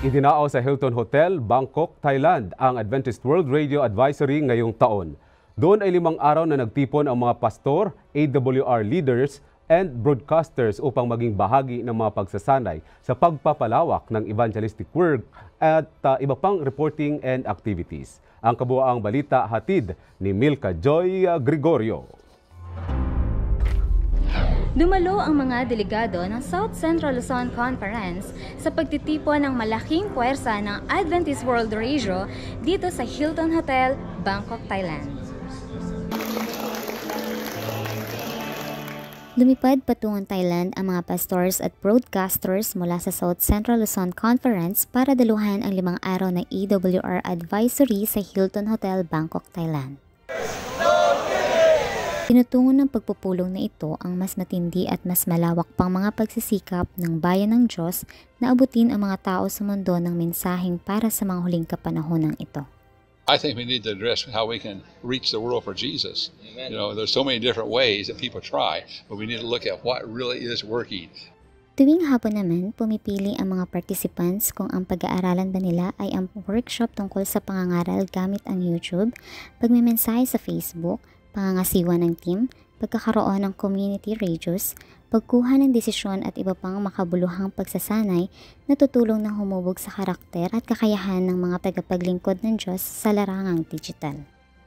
Idinao sa Hilton Hotel, Bangkok, Thailand ang Adventist World Radio Advisory ngayong taon. Doon ay 5 araw na nagtipon ang mga pastor, AWR leaders, and broadcasters upang maging bahagi ng mga pagsasanay sa pagpapalawak ng evangelistic work at iba pang reporting and activities. Ang kabuoang balita hatid ni Milka Joy Gregorio. Dumalo ang mga delegado ng South Central Luzon Conference sa pagtitipon ng malaking puwersa ng Adventist World Radio dito sa Hilton Hotel, Bangkok, Thailand. Lumipad patungong Thailand ang mga pastors at broadcasters mula sa South Central Luzon Conference para daluhan ang 5 araw ng AWR Advisory sa Hilton Hotel, Bangkok, Thailand. Tinutungo ng pagpupulong na ito ang mas matindi at mas malawak pang mga pagsisikap ng bayan ng Diyos na abutin ang mga tao sa mundo ng mensaheng para sa mga huling kapanahonan ito. I think we need to address how we can reach the world for Jesus. Amen. You know, there's so many different ways that people try, but we need to look at what really is working. Tuwing hapon naman, pumipili ang mga participants kung ang pag-aaralan ba nila ay ang workshop tungkol sa pangangaral gamit ang YouTube, pagmimensahe sa Facebook, pangangasiwa ng team, pagkakaroon ng community radios, pagkuha ng desisyon at iba pang makabuluhang pagsasanay na tutulong na humubog sa karakter at kakayahan ng mga tagapaglingkod ng Diyos sa larangang digital.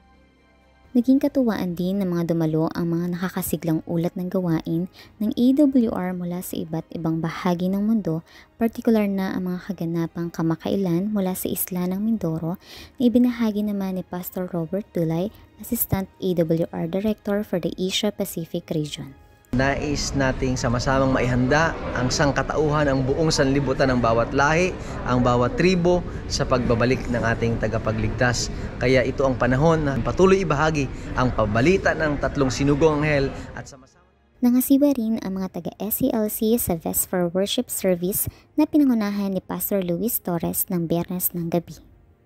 Naging katuwaan din ng mga dumalo ang mga nakakasiglang ulat ng gawain ng AWR mula sa iba't ibang bahagi ng mundo, partikular na ang mga kaganapang kamakailan mula sa isla ng Mindoro na ibinahagi naman ni Pastor Robert Tulay, Assistant AWR Director for the Asia-Pacific Region. Nais nating sama-samang maihanda ang sangkatauhan, ang buong sanlibutan ng bawat lahi, ang bawat tribo sa pagbabalik ng ating tagapagligtas. Kaya ito ang panahon na patuloy ibahagi ang pabalita ng 3 sinugong anghel at sama-sama. Nangasiwa rin ang mga taga-SCLC sa Vesper Worship Service na pinangunahan ni Pastor Luis Torres ng Biyernes ng gabi.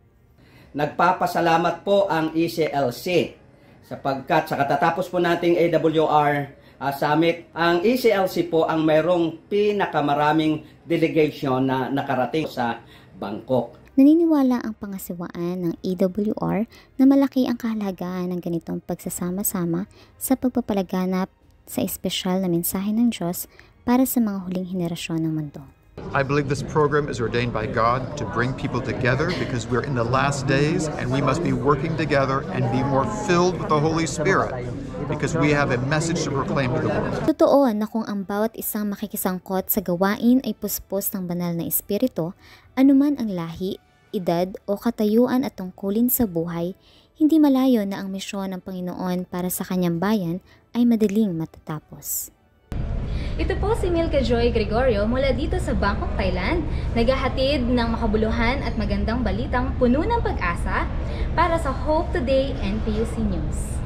Nagpapasalamat po ang ECLC sapagkat sa katatapos po nating AWR Summit, ang ECLC po ang mayroong pinakamaraming delegation na nakarating sa Bangkok. Naniniwala ang pangasiwaan ng AWR na malaki ang kahalagahan ng ganitong pagsasama-sama sa pagpapalaganap sa espesyal na mensahe ng Diyos para sa mga huling henerasyon ng mundo. I believe this program is ordained by God to bring people together because we're in the last days and we must be working together and be more filled with the Holy Spirit because we have a message to proclaim to the world. Totoo na kung ang bawat isang makikisangkot sa gawain ay puspos ng banal na espiritu, anuman ang lahi, edad o katayuan at tungkulin sa buhay, hindi malayo na ang misyon ng Panginoon para sa kanyang bayan ay madaling matatapos. Ito po si Milka Joy Gregorio mula dito sa Bangkok, Thailand, naghahatid ng makabuluhan at magandang balitang puno ng pag-asa para sa Hope Today NPUC News.